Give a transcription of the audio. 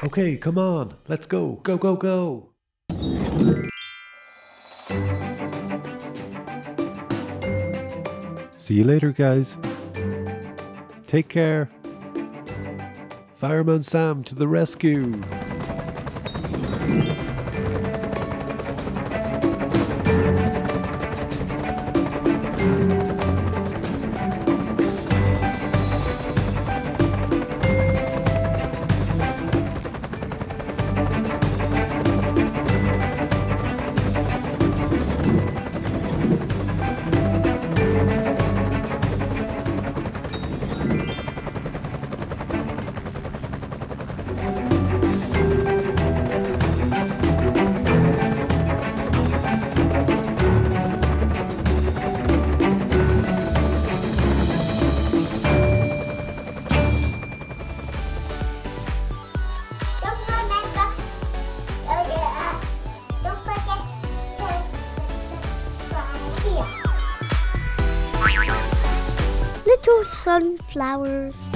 Okay, come on, let's go. Go, go, go. See you later, guys. Take care. Fireman Sam to the rescue. Little sunflowers.